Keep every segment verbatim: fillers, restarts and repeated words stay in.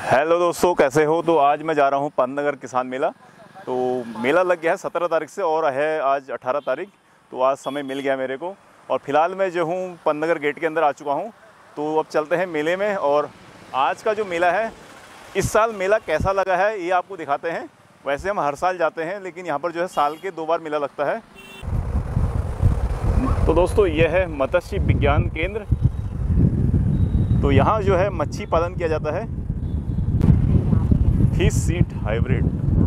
Hello दोस्तों, कैसे हो। तो आज मैं जा रहा हूँ पंतनगर किसान मेला। तो मेला लग गया है सत्रह तारीख से और है आज अठारह तारीख। तो आज समय मिल गया मेरे को और फ़िलहाल मैं जो हूँ पंतनगर गेट के अंदर आ चुका हूँ। तो अब चलते हैं मेले में और आज का जो मेला है, इस साल मेला कैसा लगा है ये आपको दिखाते हैं। वैसे हम हर साल जाते हैं, लेकिन यहाँ पर जो है साल के दो बार मेला लगता है। तो दोस्तों, यह है मत्स्य विज्ञान केंद्र। तो यहाँ जो है मच्छी पालन किया जाता है, फिश सीट हाइब्रिड।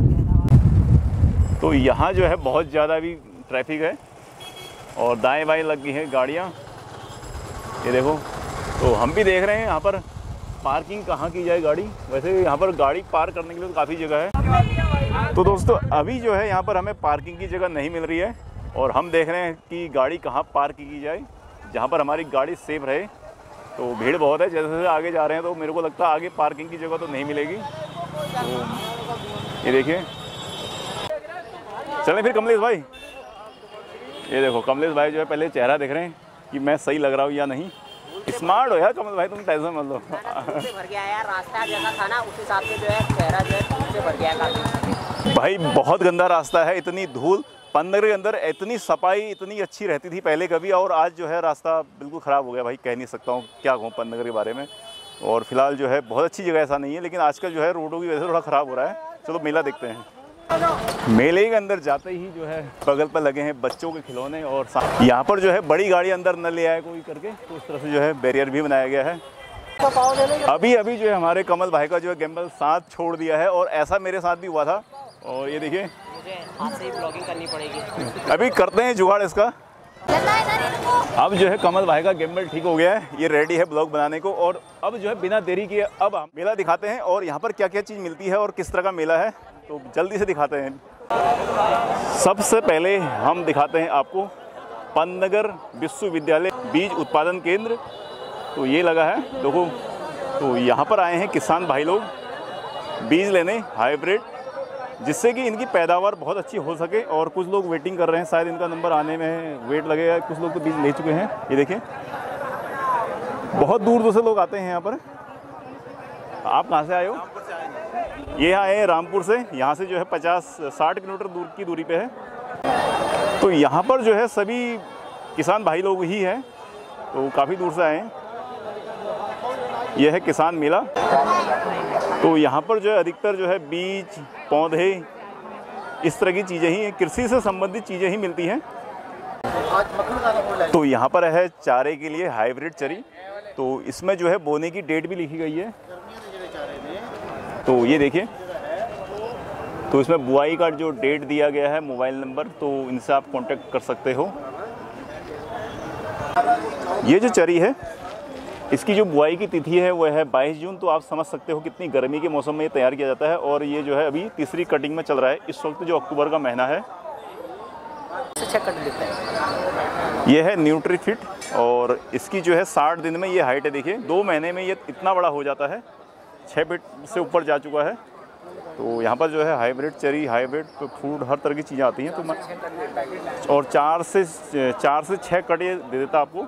तो यहाँ जो है बहुत ज़्यादा भी ट्रैफिक है और दाएं बाएं लग गई हैं गाड़ियाँ, ये देखो। तो हम भी देख रहे हैं यहाँ पर पार्किंग कहाँ की जाए गाड़ी। वैसे यहाँ पर गाड़ी पार्क करने के लिए तो काफ़ी जगह है। तो दोस्तों, अभी जो है यहाँ पर हमें पार्किंग की जगह नहीं मिल रही है और हम देख रहे हैं कि गाड़ी कहाँ पार्क की जाए जहाँ पर हमारी गाड़ी सेफ रहे। तो भीड़ बहुत है, जैसे जैसे आगे जा रहे हैं तो मेरे को लगता है आगे पार्किंग की जगह तो नहीं मिलेगी। तो ये देखिए, चलें फिर कमलेश भाई। ये देखो कमलेश भाई जो है पहले चेहरा देख रहे हैं कि मैं सही लग रहा हूँ या नहीं। स्मार्ट हो यार कमल भाई, तुम टेंशन मत लो। भर गया यार, रास्ता जैसा था ना उस हिसाब से जो है चेहरा जो है से भर गया काफी। भाई बहुत गंदा रास्ता है, इतनी धूल। पंतनगर के अंदर इतनी सफाई इतनी अच्छी रहती थी पहले कभी, और आज जो है रास्ता बिल्कुल ख़राब हो गया। भाई कह नहीं सकता हूँ क्या कहूँ पंतनगर के बारे में। और फिलहाल जो है बहुत अच्छी जगह ऐसा नहीं है, लेकिन आजकल जो है रोडों की वजह से थोड़ा ख़राब हो रहा है। चलो मेला देखते हैं। मेले के अंदर जाते ही जो है बगल पर लगे हैं बच्चों के खिलौने और यहाँ पर जो है बड़ी गाड़ी अंदर न ले आए कोई करके, तो उस तरह से जो है बैरियर भी बनाया गया है। अभी अभी जो है हमारे कमल भाई का जो है गिम्बल साथ छोड़ दिया है और ऐसा मेरे साथ भी हुआ था। और ये देखिए, मुझे हाथ से ही ब्लॉगिंग करनी पड़ेगी। अभी करते हैं जुगाड़ इसका। अब जो है कमल भाई का गिम्बल ठीक हो गया है, ये रेडी है ब्लॉग बनाने को। और अब जो है बिना देरी किए अब हम मेला दिखाते हैं और यहाँ पर क्या क्या चीज़ मिलती है और किस तरह का मेला है, तो जल्दी से दिखाते हैं। सबसे पहले हम दिखाते हैं आपको पंतनगर विश्वविद्यालय बीज उत्पादन केंद्र। तो ये लगा है देखो। तो यहाँ पर आए हैं किसान भाई लोग बीज लेने हाइब्रिड, जिससे कि इनकी पैदावार बहुत अच्छी हो सके। और कुछ लोग वेटिंग कर रहे हैं, शायद इनका नंबर आने में वेट लगेगा। कुछ लोग तो बीज ले चुके हैं, ये देखें। बहुत दूर दूर से लोग आते हैं यहाँ पर। आप कहाँ से आए हो? ये आए हैं रामपुर से। यहाँ से जो है पचास साठ किलोमीटर दूर की दूरी पे है। तो यहाँ पर जो है सभी किसान भाई लोग ही हैं, तो काफ़ी दूर से आए हैं। यह है किसान मेला। तो यहाँ पर जो है अधिकतर जो है बीज पौधे इस तरह की चीज़ें ही, कृषि से संबंधित चीज़ें ही मिलती हैं। तो यहाँ पर है चारे के लिए हाइब्रिड चरी। तो इसमें जो है बोने की डेट भी लिखी गई है। तो ये देखिए, तो इसमें बुआई का जो डेट दिया गया है, मोबाइल नंबर, तो इनसे आप कांटेक्ट कर सकते हो। ये जो चरी है इसकी जो बुआई की तिथि है वो है बाईस जून। तो आप समझ सकते हो कितनी गर्मी के मौसम में ये तैयार किया जाता है। और ये जो है अभी तीसरी कटिंग में चल रहा है इस वक्त, जो अक्टूबर का महीना है। अच्छा कट देता है। ये है न्यूट्रीफिट और इसकी जो है साठ दिन में ये हाइट है। देखिए दो महीने में ये इतना बड़ा हो जाता है, छः फीट से ऊपर जा चुका है। तो यहाँ पर जो है हाइब्रिड चेरी, हाइब्रिड फ्रूट, हर तरह की चीज़ें आती हैं। तो मैं और चार से चार से छः कट ये दे देता आपको।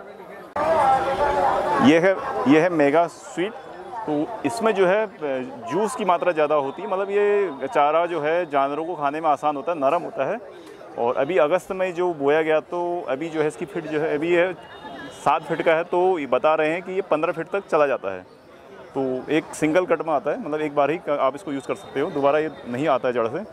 ये है ये है मेगा स्वीट। तो इसमें जो है जूस की मात्रा ज़्यादा होती है, मतलब ये चारा जो है जानवरों को खाने में आसान होता है, नरम होता है। और अभी अगस्त में जो बोया गया, तो अभी जो है इसकी फिट जो है अभी है सात फिट का है। तो ये बता रहे हैं कि ये पंद्रह फिट तक चला जाता है। तो एक सिंगल कट में आता है, मतलब एक बार ही आप इसको यूज़ कर सकते हो, दोबारा ये नहीं आता है जड़ से।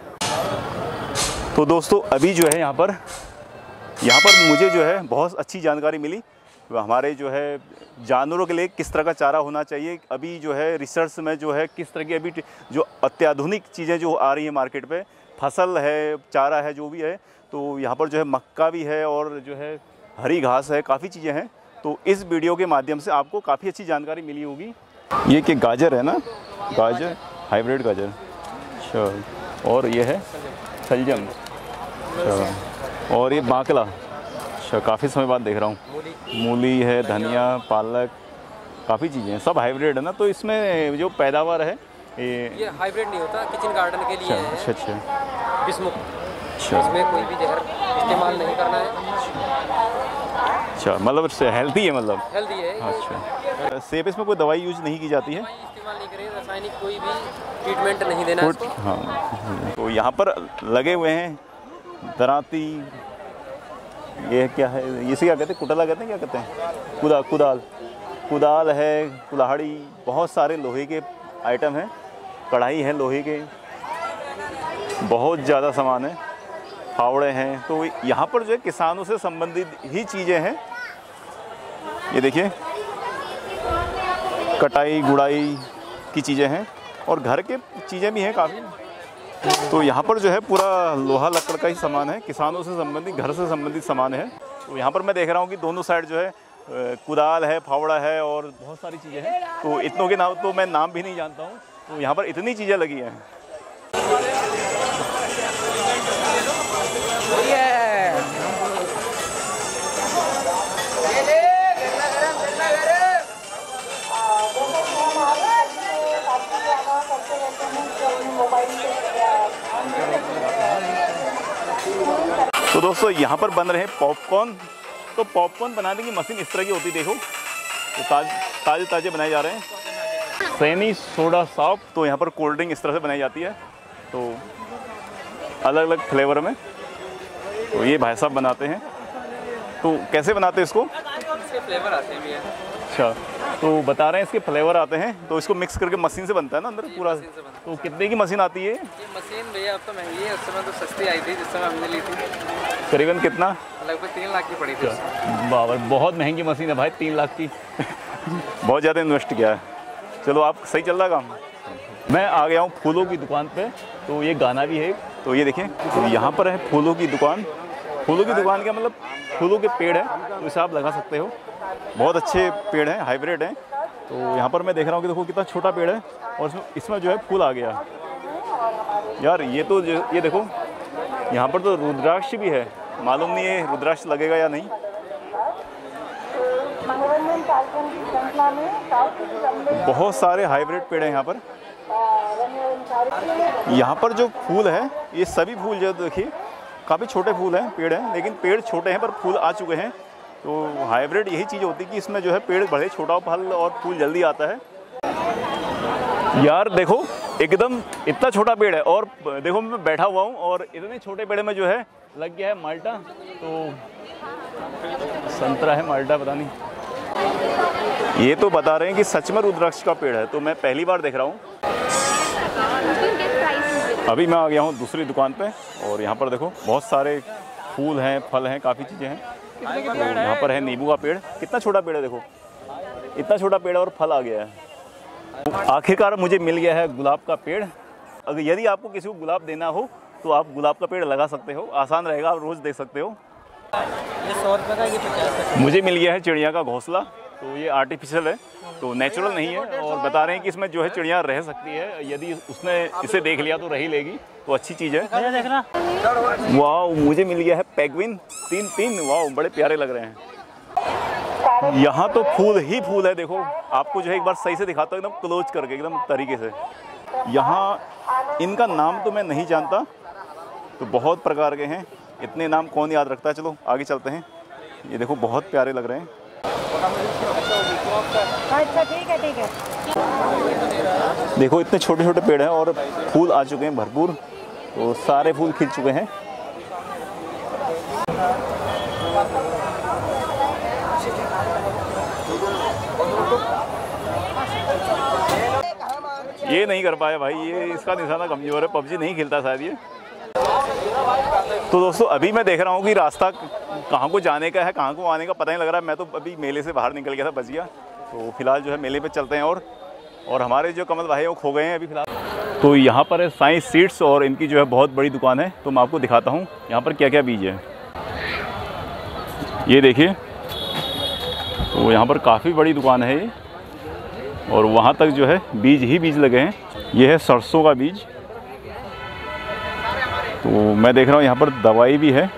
तो दोस्तों, अभी जो है यहाँ पर यहाँ पर मुझे जो है बहुत अच्छी जानकारी मिली। हमारे जो है जानवरों के लिए किस तरह का चारा होना चाहिए। अभी जो है रिसर्च में जो है किस तरह की अभी जो अत्याधुनिक चीज़ें जो आ रही हैं मार्केट पे, फसल है, चारा है, जो भी है। तो यहाँ पर जो है मक्का भी है और जो है हरी घास है, काफ़ी चीज़ें हैं। तो इस वीडियो के माध्यम से आपको काफ़ी अच्छी जानकारी मिली होगी। ये कि गाजर है ना, गाजर हाइब्रिड गाजर। अच्छा, और ये है शलजम। अच्छा, और ये बाकला। अच्छा, काफ़ी समय बाद देख रहा हूँ। मूली है, धनिया, पालक, काफ़ी चीज़ें हैं, सब हाइब्रिड है ना। तो इसमें जो पैदावार है ये ये हाइब्रिड नहीं होता, किचन गार्डन के लिए है। अच्छा अच्छा विषमुक्त। अच्छा, इसमें कोई भी जहर इस्तेमाल नहीं करना है। अच्छा, मतलब हेल्थी है, मतलब हेल्दी है। अच्छा, सेब इसमें कोई दवाई यूज नहीं की जाती है? दवाई इस्तेमाल नहीं करें, रासायनिक कोई भी ट्रीटमेंट नहीं देना इसको। हाँ, तो यहाँ पर लगे हुए हैं दराती, ये क्या है, इसे क्या कहते हैं, कुटला कहते हैं, क्या कहते हैं, कुदा कुदाल कुदाल है, कुल्हाड़ी, बहुत सारे लोहे के आइटम हैं, कढ़ाई है लोहे के, बहुत ज़्यादा सामान है, फावड़े हैं। तो यहाँ पर जो है किसानों से संबंधित ही चीज़ें हैं। ये देखिए कटाई गुड़ाई की चीज़ें हैं और घर के चीज़ें भी हैं काफ़ी। तो यहाँ पर जो है पूरा लोहा लकड़ का ही सामान है, किसानों से संबंधित, घर से संबंधित सामान है। तो यहाँ पर मैं देख रहा हूँ कि दोनों साइड जो है कुदाल है, फावड़ा है और बहुत सारी चीज़ें हैं। तो इतनों के नाम तो मैं नाम भी नहीं जानता हूँ। तो यहाँ पर इतनी चीज़ें लगी हैं। तो दोस्तों यहाँ पर बन रहे हैं पॉपकॉर्न। तो पॉपकॉर्न बनाने की मशीन इस तरह की होती है, देखो, तो ताज ताज़े ताज़े बनाए जा रहे हैं। Saini soda soap. तो यहाँ पर कोल्ड ड्रिंक इस तरह से बनाई जाती है, तो अलग अलग फ्लेवर में। तो ये भाई साहब बनाते हैं। तो कैसे बनाते हैं इसको? इसके फ्लेवर आते हैं भैया। अच्छा, तो बता रहे हैं इसके फ्लेवर आते हैं। तो इसको मिक्स करके मशीन से बनता है ना अंदर पूरा। तो कितने की मशीन आती है ये मशीन भैया अब तो महंगी है, उस समय तो सस्ती आई थी जिस समय हमने ली थी। करीबन कितना? लगभग तीन लाख की पड़ी थी। बाबर, बहुत महंगी मशीन है भाई, तीन लाख की। बहुत ज़्यादा इन्वेस्ट किया है। चलो, आप सही चल रहा काम। मैं आ गया हूँ फूलों की दुकान पे। तो ये गाना भी है। तो ये देखें, तो यहाँ पर है फूलों की दुकान। फूलों की दुकान का मतलब फूलों के पेड़ है, तो इसे आप लगा सकते हो। बहुत अच्छे पेड़ हैं, हाइब्रिड हैं। तो यहाँ पर मैं देख रहा हूँ कि देखो कितना छोटा पेड़ है और इसमें इसमें जो है फूल आ गया यार। ये तो ये देखो, यहाँ पर तो रुद्राक्ष भी है। मालूम नहीं है रुद्राक्ष लगेगा या नहीं। बहुत सारे हाइब्रिड पेड़ हैं यहाँ पर। यहाँ पर जो फूल है, ये सभी फूल जो देखिए काफ़ी छोटे फूल हैं, पेड़ हैं, लेकिन पेड़ छोटे हैं पर फूल आ चुके हैं। तो हाइब्रिड यही चीज़ होती है कि इसमें जो है पेड़ बड़े, छोटा फल और फूल जल्दी आता है। यार देखो, एकदम इतना छोटा पेड़ है और देखो मैं बैठा हुआ हूँ और इतने छोटे पेड़ में जो है लग गया है माल्टा। तो संतरा है, माल्टा पता नहीं। ये तो बता रहे हैं कि सच में रुद्राक्ष का पेड़ है। तो मैं पहली बार देख रहा हूँ। अभी मैं आ गया हूँ दूसरी दुकान पे और यहाँ पर देखो बहुत सारे फूल हैं, फल हैं, काफ़ी चीज़ें हैं। तो यहाँ पर है नींबू का पेड़। कितना छोटा पेड़ है, देखो इतना छोटा पेड़ और फल आ गया है। आखिरकार मुझे मिल गया है गुलाब का पेड़। अगर यदि आपको किसी को गुलाब देना हो तो आप गुलाब का पेड़ लगा सकते हो, आसान रहेगा, आप रोज़ देख सकते हो। ये सौ रुपये का, ये पचास का। मुझे मिल गया है चिड़िया का घोंसला। तो ये आर्टिफिशियल है, तो नेचुरल नहीं है। और बता रहे हैं कि इसमें जो है चिड़िया रह सकती है, यदि उसने इसे देख लिया तो रही लेगी, तो अच्छी चीज़ है। देखना। वाह, मुझे मिल गया है पेंगुइन, तीन तीन। वाह, बड़े प्यारे लग रहे हैं। यहाँ तो फूल ही फूल है। देखो आपको जो है एक बार सही से दिखाता हूँ, एकदम क्लोज करके, एकदम तरीके से। यहाँ इनका नाम तो मैं नहीं जानता, तो बहुत प्रकार के हैं, इतने नाम कौन याद रखता है। चलो आगे चलते हैं। ये देखो बहुत प्यारे लग रहे हैं। अच्छा ठीक है ठीक है। देखो इतने छोटे छोटे पेड़ हैं और फूल आ चुके हैं भरपूर। तो सारे फूल खिल चुके हैं। ये नहीं कर पाया भाई, ये इसका निशाना कमजोर है, पबजी नहीं खेलता शायद ये। तो दोस्तों अभी मैं देख रहा हूँ कि रास्ता कहाँ को जाने का है, कहाँ को आने का पता नहीं लग रहा है। मैं तो अभी मेले से बाहर निकल गया था, बच गया। तो फिलहाल जो है मेले पे चलते हैं और और हमारे जो कमल भाई हैं वो खो गए हैं अभी फिलहाल। तो यहाँ पर है साईं सीड्स और इनकी जो है बहुत बड़ी दुकान है। तो मैं आपको दिखाता हूँ यहाँ पर क्या क्या बीज है। ये देखिए, तो यहाँ पर काफ़ी बड़ी दुकान है ये, और वहाँ तक जो है बीज ही बीज लगे हैं। ये है सरसों का बीज। तो मैं देख रहा हूँ यहाँ पर दवाई भी है,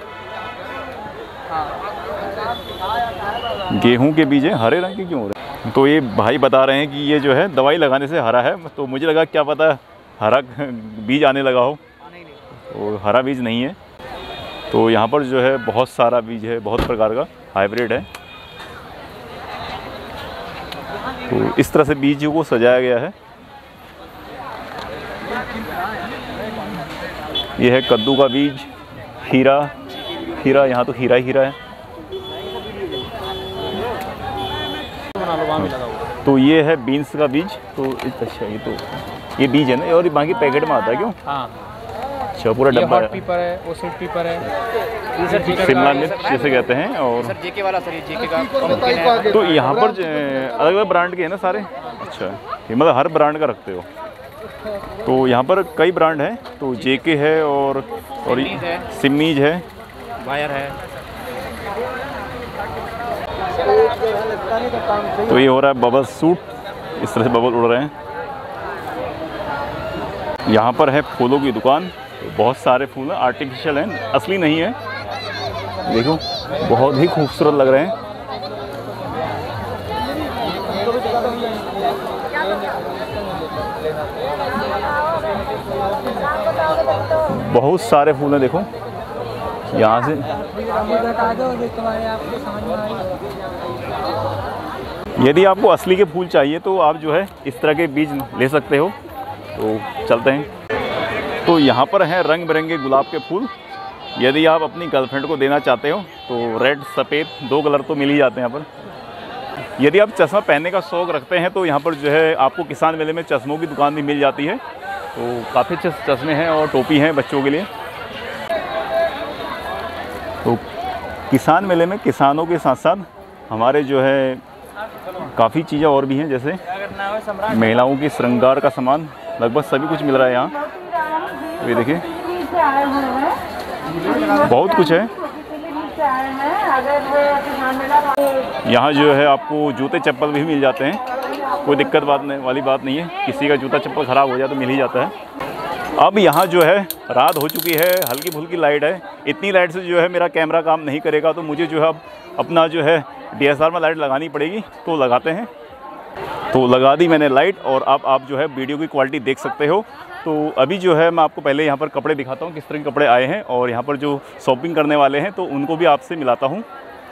गेहूं के बीज है, हरे रंग के क्यों हो रहे हैं। तो ये भाई बता रहे हैं कि ये जो है दवाई लगाने से हरा है। तो मुझे लगा क्या पता हरा बीज आने लगा हो, तो हरा बीज नहीं है। तो यहाँ पर जो है बहुत सारा बीज है, बहुत प्रकार का हाइब्रिड है। तो इस तरह से बीज को सजाया गया है। यह है कद्दू का बीज, खीरा खीरा यहाँ तो खीरा ही खीरा है। तो ये है बीन्स का बीज। तो अच्छा ये तो ये बीज है ना, और बाकी पैकेट में आता है क्यों? हाँ, अच्छा पूरा डब्बा है। पीपर है, वो स्वीट पीपर है, शिमला मिर्च जिसे कहते हैं। और सर जेके वाला, सर ये जेके का पंपकिन है। तो यहाँ पर अलग अलग ब्रांड के हैं ना सारे? अच्छा, ये मतलब हर ब्रांड का रखते हो? तो यहाँ पर कई ब्रांड हैं। तो जेके है और और सिमीज है, वायर है। तो ये हो रहा है बबल सूट, इस तरह से बबल उड़ रहे हैं। यहाँ पर है फूलों की दुकान। तो बहुत सारे फूल हैं, आर्टिफिशियल हैं, असली नहीं है। देखो बहुत ही खूबसूरत लग रहे हैं। बहुत सारे फूल हैं, देखो यहाँ से। यदि आपको असली के फूल चाहिए तो आप जो है इस तरह के बीज ले सकते हो। तो चलते हैं। तो यहाँ पर हैं रंग बिरंगे गुलाब के फूल। यदि आप अपनी गर्लफ्रेंड को देना चाहते हो तो रेड सफ़ेद दो कलर तो मिल ही जाते हैं यहाँ पर। यदि आप चश्मा पहनने का शौक़ रखते हैं तो यहाँ पर जो है आपको किसान मेले में चश्मों की दुकान भी मिल जाती है। तो काफ़ी अच्छे चश्मे हैं और टोपी हैं बच्चों के लिए। तो किसान मेले में किसानों के साथ साथ हमारे जो है काफ़ी चीज़ें और भी हैं, जैसे महिलाओं की श्रृंगार का सामान, लगभग सभी कुछ मिल रहा है यहाँ। तो ये देखिए बहुत कुछ है यहाँ। जो है आपको जूते चप्पल भी मिल जाते हैं, कोई दिक्कत बात नहीं वाली बात नहीं है। किसी का जूता चप्पल ख़राब हो जाए तो मिल ही जाता है। अब यहाँ जो है रात हो चुकी है, हल्की फुल्की लाइट है। इतनी लाइट से जो है मेरा कैमरा काम नहीं करेगा, तो मुझे जो है अब अपना जो है डी एस एल आर में लाइट लगानी पड़ेगी। तो लगाते हैं। तो लगा दी मैंने लाइट, और अब आप जो है वीडियो की क्वालिटी देख सकते हो। तो अभी जो है मैं आपको पहले यहाँ पर कपड़े दिखाता हूँ, किस तरह के कपड़े आए हैं, और यहाँ पर जो शॉपिंग करने वाले हैं तो उनको भी आपसे मिलाता हूँ।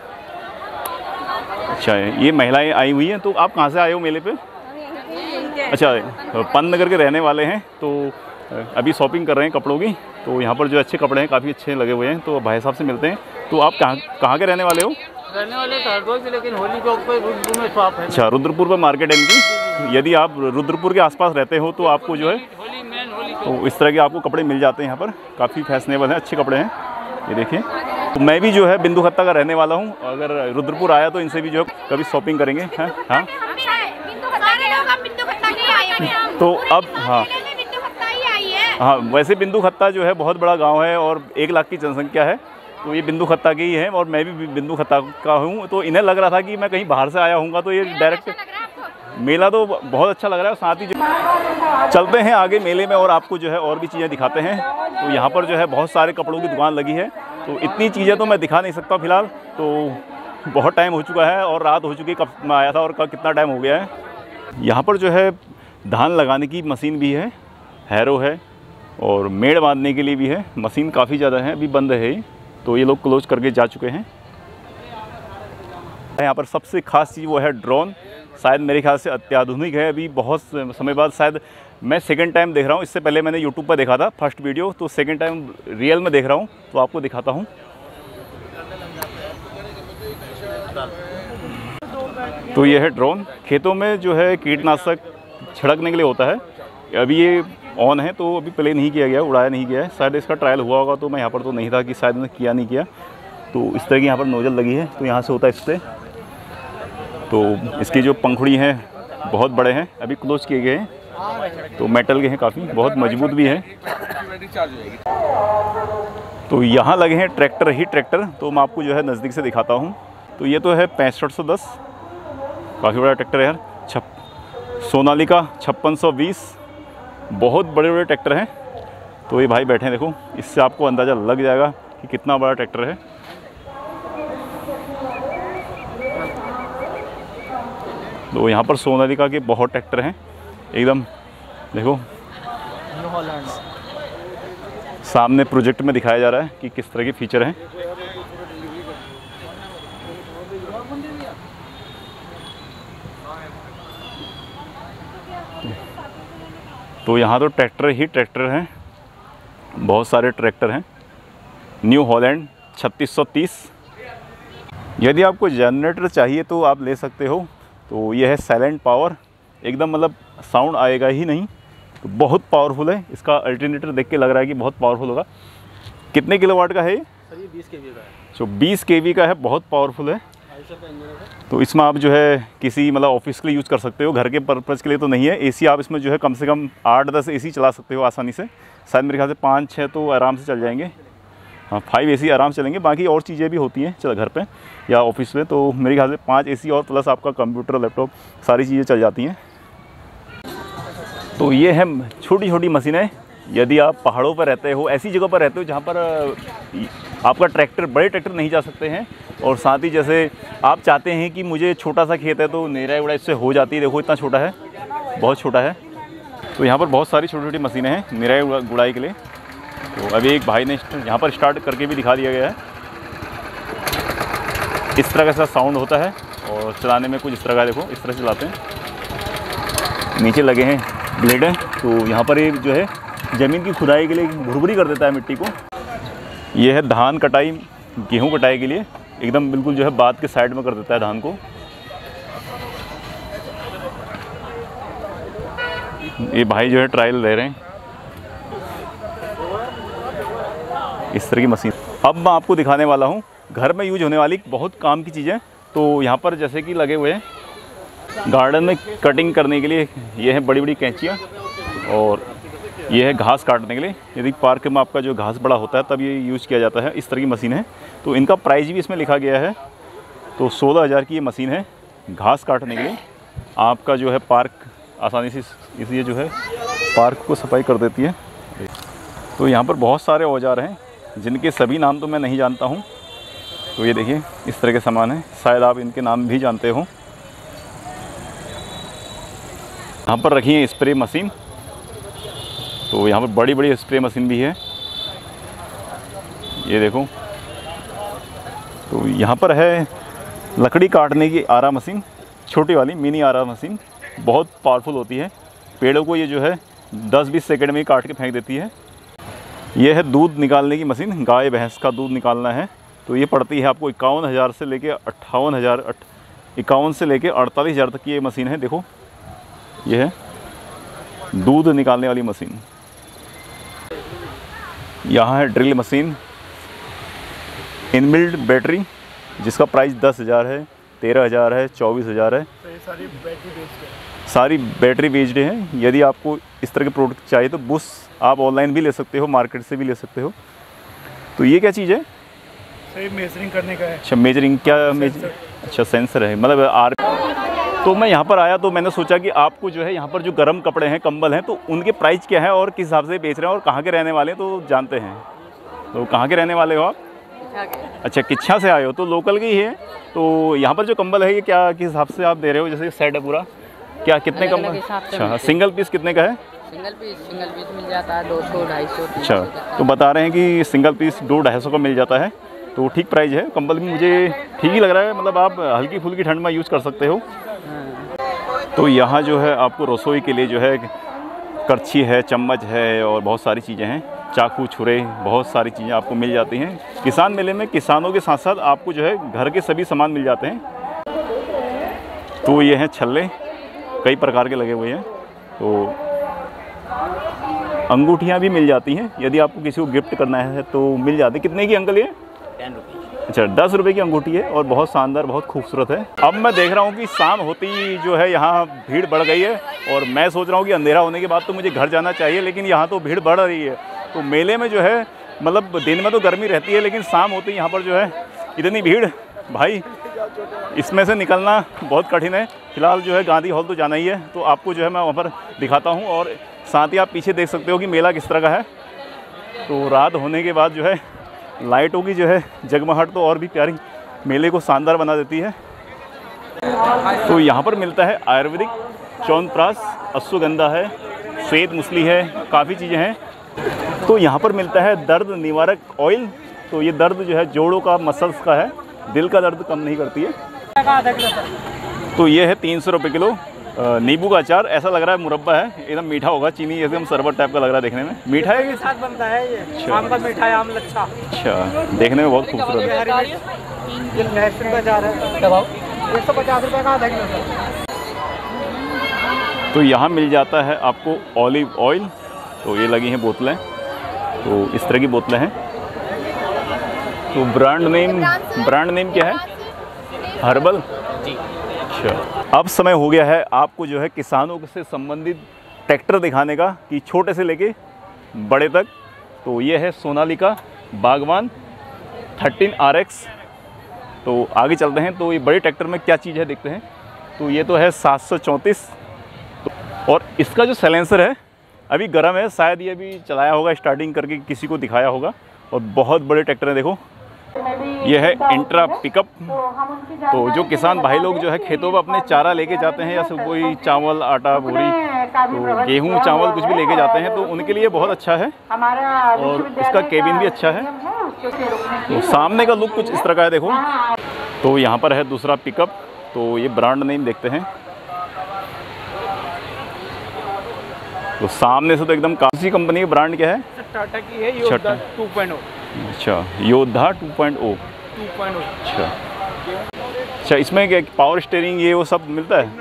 अच्छा, ये महिलाएं आई हुई हैं। तो आप कहाँ से आए हो मेले पे? अच्छा, पंत नगर के रहने वाले हैं। तो अभी शॉपिंग कर रहे हैं कपड़ों की। तो यहाँ पर जो अच्छे कपड़े हैं, काफ़ी अच्छे लगे हुए हैं। तो भाई साहब से मिलते हैं। तो आप कहाँ कहाँ के रहने वाले हो? रहने वाले हरदोई के, लेकिन होली चौक पे रुद्रपुर में शॉप है। अच्छा, रुद्रपुर पर मार्केट है इनकी। यदि आप रुद्रपुर के आसपास रहते हो तो आपको जो है तो इस तरह के आपको कपड़े मिल जाते हैं यहाँ पर। काफ़ी फैशनेबल हैं, अच्छे कपड़े हैं। ये देखिए, तो मैं भी जो है बिंदु खत्ता का रहने वाला हूँ। अगर रुद्रपुर आया तो इनसे भी जो है कभी शॉपिंग करेंगे। हैं हाँ, तो अब हाँ हाँ वैसे बिंदु खत्ता जो है बहुत बड़ा गांव है और एक लाख की जनसंख्या है। तो ये बिंदु खत्ता के ही है और मैं भी बिंदु खत्ता का हूँ। तो इन्हें लग रहा था कि मैं कहीं बाहर से आया हूँगा। तो ये डायरेक्ट मेला तो बहुत अच्छा लग रहा है। साथ ही जो चलते हैं आगे मेले में और आपको जो है और भी चीज़ें दिखाते हैं। तो यहाँ पर जो है बहुत सारे कपड़ों की दुकान लगी है। तो इतनी चीज़ें तो मैं दिखा नहीं सकता फ़िलहाल। तो बहुत टाइम हो चुका है और रात हो चुकी है, कब मैं आया था और कब कितना टाइम हो गया है। यहाँ पर जो है धान लगाने की मशीन भी है, हैरो है, और मेड़ बांधने के लिए भी है। मशीन काफ़ी ज़्यादा है, अभी बंद है। तो ये लोग क्लोज करके जा चुके हैं। यहाँ पर सबसे खास चीज़ वो है ड्रोन। शायद मेरे ख्याल से अत्याधुनिक है। अभी बहुत समय बाद शायद मैं सेकंड टाइम देख रहा हूँ। इससे पहले मैंने यूट्यूब पर देखा था फर्स्ट वीडियो, तो सेकंड टाइम रियल में देख रहा हूँ। तो आपको दिखाता हूँ। तो ये है ड्रोन। खेतों में जो है कीटनाशक छिड़कने के लिए होता है। अभी ये ऑन है, तो अभी प्ले नहीं किया गया, उड़ाया नहीं गया है। शायद इसका ट्रायल हुआ होगा, तो मैं यहाँ पर तो नहीं था कि शायद मैंने किया नहीं किया। तो इस तरह की यहाँ पर नोजल लगी है, तो यहाँ से होता है इससे। तो इसकी जो पंखुड़ी हैं बहुत बड़े हैं, अभी क्लोज किए गए हैं। तो मेटल के हैं, काफ़ी बहुत मजबूत भी हैं। तो यहाँ लगे हैं ट्रैक्टर ही ट्रैक्टर। तो मैं आपको जो है नज़दीक से दिखाता हूँ। तो ये तो है पैंसठ सौ दस, काफ़ी बड़ा ट्रैक्टर है यार। छप सोनालिका छप्पन सौ बीस, बहुत बड़े बड़े ट्रैक्टर हैं। तो ये भाई बैठे हैं, देखो, इससे आपको अंदाज़ा लग जाएगा कि कितना बड़ा ट्रैक्टर है। तो यहाँ पर सोनालिका के बहुत ट्रैक्टर हैं एकदम। देखो सामने प्रोजेक्ट में दिखाया जा रहा है कि किस तरह के फीचर हैं। तो यहाँ तो ट्रैक्टर ही ट्रैक्टर हैं, बहुत सारे ट्रैक्टर हैं। न्यू हॉलैंड छत्तीस सौ तीस। यदि आपको जनरेटर चाहिए तो आप ले सकते हो। तो यह है साइलेंट पावर, एकदम मतलब साउंड आएगा ही नहीं, तो बहुत पावरफुल है। इसका अल्टरनेटर देख के लग रहा है कि बहुत पावरफुल होगा। कितने किलोवाट का है ये? सर ये बीस केवी का है। जो बीस केवी का है, बहुत पावरफुल है। तो इसमें आप जो है किसी मतलब ऑफिस के लिए यूज़ कर सकते हो, घर के पर्पज़ के लिए तो नहीं है। एसी आप इसमें जो है कम से कम आठ दस एसी चला सकते हो आसानी से। शायद मेरे ख्याल से पाँच छः तो आराम से चल जाएंगे। हाँ, फाइव एसी आराम से चलेंगे। बाकी और चीज़ें भी होती हैं चलो घर पे या ऑफिस में, तो मेरे ख्याल से पाँच एसी और प्लस आपका कंप्यूटर लैपटॉप सारी चीज़ें चल जाती हैं। तो ये है छोटी छोटी मशीनें। यदि आप पहाड़ों पर रहते हो, ऐसी जगह पर रहते हो जहाँ पर आपका ट्रैक्टर, बड़े ट्रैक्टर नहीं जा सकते हैं, और साथ ही जैसे आप चाहते हैं कि मुझे छोटा सा खेत है तो निराई गुड़ाई इससे हो जाती है। देखो इतना छोटा है, बहुत छोटा है। तो यहाँ पर बहुत सारी छोटी छोटी मशीनें हैं निराई गुड़ाई के लिए। तो अभी एक भाई ने यहाँ पर स्टार्ट करके भी दिखा दिया गया है। इस तरह का सा साउंड होता है और चलाने में कुछ इस तरह का, देखो इस तरह से चलाते हैं। नीचे लगे हैं ब्लेड हैं, तो यहाँ पर ये जो है ज़मीन की खुदाई के लिए भुरभुरी कर देता है मिट्टी को। ये है धान कटाई, गेहूँ कटाई के लिए एकदम बिल्कुल जो है बात के साइड में कर देता है धान को। ये भाई जो है ट्रायल ले रहे हैं इस तरह की मशीन। अब मैं आपको दिखाने वाला हूँ घर में यूज होने वाली बहुत काम की चीज़ें। तो यहाँ पर जैसे कि लगे हुए हैं गार्डन में कटिंग करने के लिए, ये है बड़ी बड़ी कैंचियाँ, और ये है घास काटने के लिए। यदि पार्क में आपका जो घास बड़ा होता है तब ये यूज़ किया जाता है। इस तरह की मशीन है। तो इनका प्राइस भी इसमें लिखा गया है। तो सोलह हज़ार की ये मशीन है घास काटने के लिए। आपका जो है पार्क आसानी से इसलिए जो है पार्क को सफाई कर देती है। तो यहाँ पर बहुत सारे औजार हैं जिनके सभी नाम तो मैं नहीं जानता हूँ। तो ये देखिए इस तरह के सामान हैं, शायद आप इनके नाम भी जानते हो। यहाँ पर रखी है स्प्रे मशीन। तो यहाँ पर बड़ी बड़ी स्प्रे मशीन भी है, ये देखो। तो यहाँ पर है लकड़ी काटने की आरा मशीन, छोटी वाली मिनी आरा मशीन, बहुत पावरफुल होती है। पेड़ों को ये जो है दस बीस सेकंड में ही काट के फेंक देती है। ये है दूध निकालने की मशीन, गाय भैंस का दूध निकालना है तो ये पड़ती है आपको इक्यावन हज़ार से लेके अट्ठावन हज़ार इक्यावन से लेके अड़तालीस हज़ार तक की ये मशीन है। देखो ये है दूध निकालने वाली मशीन। यहाँ है ड्रिल मशीन, इनबिल्ट बैटरी, जिसका प्राइस दस हज़ार है, तेरह हज़ार है, चौबीस हज़ार है। तो ये सारी बैटरी बेस्ड है। सारी बैटरी बेस्ड हैं। यदि आपको इस तरह के प्रोडक्ट चाहिए तो बुश आप ऑनलाइन भी ले सकते हो, मार्केट से भी ले सकते हो। तो ये क्या चीज़ है? सही मेजरिंग करने का है। अच्छा मेजरिंग, क्या मेजरिंग? अच्छा सेंसर है, मतलब आर। तो मैं यहाँ पर आया तो मैंने सोचा कि आपको जो है यहाँ पर जो गर्म कपड़े हैं, कंबल हैं, तो उनके प्राइस क्या है और किस हिसाब से बेच रहे हैं और कहाँ के रहने वाले हैं तो जानते हैं। तो कहाँ के रहने वाले हो आप? अच्छा किच्छा से आए हो, तो लोकल के ही है। तो यहाँ पर जो कंबल है ये क्या किस हिसाब से आप दे रहे हो? जैसे सेट है पूरा, क्या कितने कंबल? अच्छा सिंगल पीस कितने का है? सिंगल पीस सिंगल पीस मिल जाता है दो सौ ढाई सौ। अच्छा तो बता रहे हैं कि सिंगल पीस दो ढाई सौ का मिल जाता है, तो ठीक प्राइस है। कंबल भी मुझे ठीक ही लग रहा है, मतलब आप हल्की फुल्की ठंड में यूज़ कर सकते हो। तो यहाँ जो है आपको रसोई के लिए जो है करछी है, चम्मच है और बहुत सारी चीज़ें हैं, चाकू छुरे, बहुत सारी चीज़ें आपको मिल जाती हैं। किसान मेले में किसानों के साथ साथ आपको जो है घर के सभी सामान मिल जाते हैं। तो ये हैं छल्ले, कई प्रकार के लगे हुए हैं। तो अंगूठियाँ भी मिल जाती हैं, यदि आपको किसी को गिफ्ट करना है तो मिल जाती है। कितने की अंकल ये? Ten rupees. अच्छा दस रुपये की अंगूठी है और बहुत शानदार, बहुत खूबसूरत है। अब मैं देख रहा हूँ कि शाम होती जो है यहाँ भीड़ बढ़ गई है, और मैं सोच रहा हूँ कि अंधेरा होने के बाद तो मुझे घर जाना चाहिए, लेकिन यहाँ तो भीड़ बढ़ रही है। तो मेले में जो है मतलब दिन में तो गर्मी रहती है, लेकिन शाम होती यहाँ पर जो है इतनी भीड़, भाई इसमें से निकलना बहुत कठिन है। फिलहाल जो है गांधी हॉल तो जाना ही है, तो आपको जो है मैं वहाँ पर दिखाता हूँ, और साथ ही आप पीछे देख सकते हो कि मेला किस तरह का है। तो रात होने के बाद जो है लाइटों की जो है जगमगाहट तो और भी प्यारी मेले को शानदार बना देती है। तो यहाँ पर मिलता है आयुर्वेदिक, च्यवनप्राश, अश्वगंधा है, श्वेत मूसली है, काफ़ी चीज़ें हैं। तो यहाँ पर मिलता है दर्द निवारक ऑयल। तो ये दर्द जो है जोड़ों का, मसल्स का है, दिल का दर्द कम नहीं करती है। तो ये है तीन सौ रुपये किलो नींबू का अचार, ऐसा लग रहा है मुरब्बा है, एकदम मीठा होगा, चीनी एकदम शरबत टाइप का लग रहा है देखने में। मीठा है के साथ बनता है ये, आम का मीठा है, आम लच्छा। अच्छा, देखने में बहुत खूबसूरत है। लहसुन का अचार है, दबाओ एक सौ पचास रुपये का आधा किलो। तो यहाँ मिल जाता है आपको ऑलिव ऑयल, तो ये लगी हैं बोतलें, तो इस तरह की बोतलें हैं। तो ब्रांड नेम ब्रांड नेम क्या है? हर्बल जी। अच्छा, अब समय हो गया है आपको जो है किसानों से संबंधित ट्रैक्टर दिखाने का, कि छोटे से लेके बड़े तक। तो ये है सोनालिका बागवान थर्टीन आर एक्स। तो आगे चलते हैं, तो ये बड़े ट्रैक्टर में क्या चीज़ है देखते हैं। तो ये तो है सात सौ चौंतीस, और इसका जो साइलेंसर है अभी गर्म है, शायद ये अभी चलाया होगा, स्टार्टिंग करके किसी को दिखाया होगा। और बहुत बड़े ट्रैक्टर है, देखो ये है इंट्रा पिकअप। तो जो किसान भाई लोग जो है खेतों में अपने चारा लेके जाते हैं, या सब कोई चावल आटा बोरी, तो गेहूं चावल कुछ भी लेके जाते हैं, तो उनके लिए बहुत अच्छा है। और इसका केबिन भी अच्छा है। तो सामने का लुक कुछ इस तरह का है, देखो। तो यहाँ पर है दूसरा पिकअप, तो ये ब्रांड नेम देखते हैं। तो सामने से तो एकदम काफ़ी कंपनी की ब्रांड क्या है? टाटा की है योद्धा टू पॉइंट ओ। अच्छा, योद्धा टू पॉइंट ओ। अच्छा अच्छा, इसमें क्या पावर स्टीयरिंग ये वो सब मिलता है?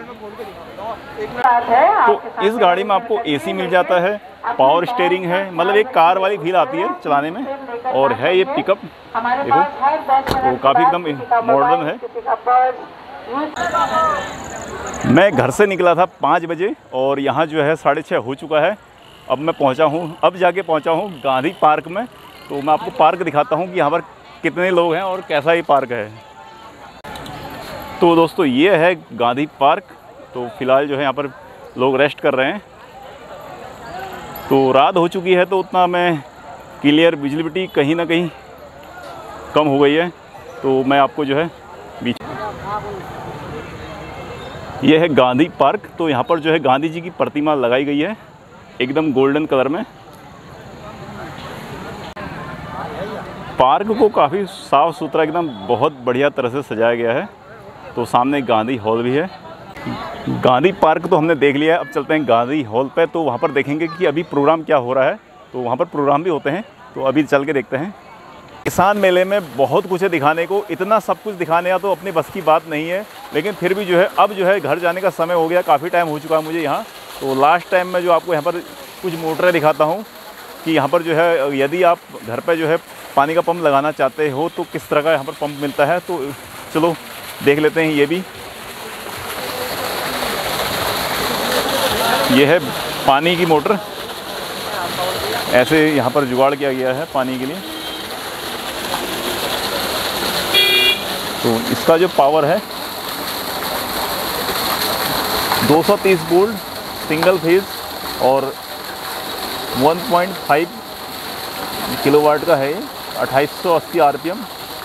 तो इस गाड़ी में आपको एसी मिल जाता है, पावर स्टीयरिंग है, मतलब एक कार वाली फील आती है चलाने में। और है ये पिकअप, देखो, तो काफ़ी एकदम मॉडर्न है। मैं घर से निकला था पाँच बजे, और यहाँ जो है साढ़े छः हो चुका है। अब मैं पहुँचा हूँ, अब जाके पहुँचा हूँ गांधी पार्क में। तो मैं आपको पार्क दिखाता हूँ कि यहाँ पर कितने लोग हैं और कैसा ये पार्क है। तो दोस्तों ये है गांधी पार्क। तो फिलहाल जो है यहाँ पर लोग रेस्ट कर रहे हैं। तो रात हो चुकी है, तो उतना मैं क्लियर विजिबिलिटी कहीं ना कहीं कम हो गई है। तो मैं आपको जो है बीच, ये है गांधी पार्क। तो यहाँ पर जो है गांधी जी की प्रतिमा लगाई गई है, एकदम गोल्डन कलर में। पार्क को काफ़ी साफ़ सुथरा, एकदम बहुत बढ़िया तरह से सजाया गया है। तो सामने गांधी हॉल भी है। गांधी पार्क तो हमने देख लिया है, अब चलते हैं गांधी हॉल पे। तो वहाँ पर देखेंगे कि अभी प्रोग्राम क्या हो रहा है। तो वहाँ पर प्रोग्राम भी होते हैं, तो अभी चल के देखते हैं। किसान मेले में बहुत कुछ है दिखाने को, इतना सब कुछ दिखाने का तो अपनी बस की बात नहीं है। लेकिन फिर भी जो है अब जो है घर जाने का समय हो गया, काफ़ी टाइम हो चुका है मुझे यहाँ। तो लास्ट टाइम में जो आपको यहाँ पर कुछ मोटरें दिखाता हूँ, कि यहाँ पर जो है यदि आप घर पे जो है पानी का पंप लगाना चाहते हो तो किस तरह का यहाँ पर पंप मिलता है। तो चलो देख लेते हैं। ये भी ये है पानी की मोटर, ऐसे यहाँ पर जुगाड़ किया गया है पानी के लिए। तो इसका जो पावर है दो सौ तीस वोल्ट सिंगल फेज, और एक पॉइंट पाँच किलोवाट का है ये, अट्ठाईस सौ अस्सी आरपीएम,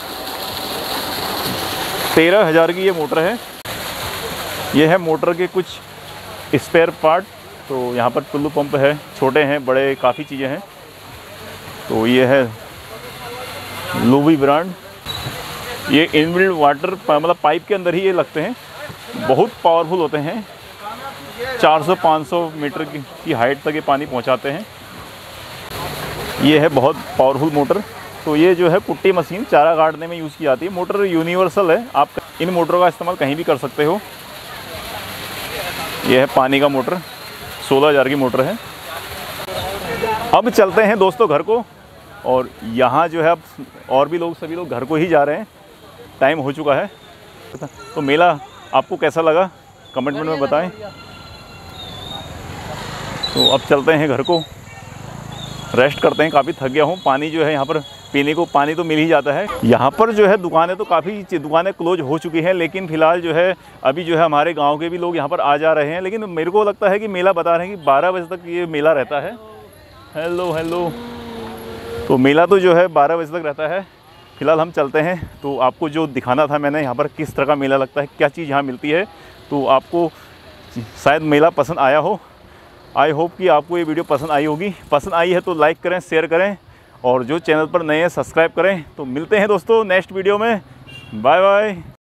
तेरह हज़ार की ये मोटर है। ये है मोटर के कुछ स्पेयर पार्ट। तो यहाँ पर टुल्लू पंप है, छोटे हैं बड़े काफ़ी चीज़ें हैं। तो ये है लूबी ब्रांड। ये इनबिल्ट वाटर मतलब पाइप के अंदर ही ये लगते हैं, बहुत पावरफुल होते हैं। चार सौ पाँच सौ मीटर की, की हाइट तक ये पानी पहुंचाते हैं। ये है बहुत पावरफुल मोटर। तो ये जो है पुट्टी मशीन चारा काटने में यूज़ की जाती है। मोटर यूनिवर्सल है, आप इन मोटरों का इस्तेमाल कहीं भी कर सकते हो। ये है पानी का मोटर, सोलह हज़ार की मोटर है। अब चलते हैं दोस्तों घर को, और यहाँ जो है अब और भी लोग सभी लोग घर को ही जा रहे हैं, टाइम हो चुका है। तो मेला आपको कैसा लगा कमेंट में बताएं। तो अब चलते हैं घर को, रेस्ट करते हैं, काफ़ी थक गया हूँ। पानी जो है यहाँ पर पीने को पानी तो मिल ही जाता है। यहाँ पर जो है दुकानें तो काफ़ी दुकानें क्लोज हो चुकी हैं, लेकिन फ़िलहाल जो है अभी जो है हमारे गांव के भी लोग यहाँ पर आ जा रहे हैं। लेकिन मेरे को लगता है कि मेला बता रहे हैं कि बारह बजे तक ये मेला रहता है। हेलो हेलो तो मेला तो जो है बारह बजे तक रहता है। फ़िलहाल हम चलते हैं। तो आपको जो दिखाना था मैंने यहाँ पर किस तरह का मेला लगता है, क्या चीज़ यहाँ मिलती है, तो आपको शायद मेला पसंद आया हो। आई होप कि आपको ये वीडियो पसंद आई होगी। पसंद आई है तो लाइक करें, शेयर करें, और जो चैनल पर नए हैं सब्सक्राइब करें। तो मिलते हैं दोस्तों नेक्स्ट वीडियो में। Bye bye.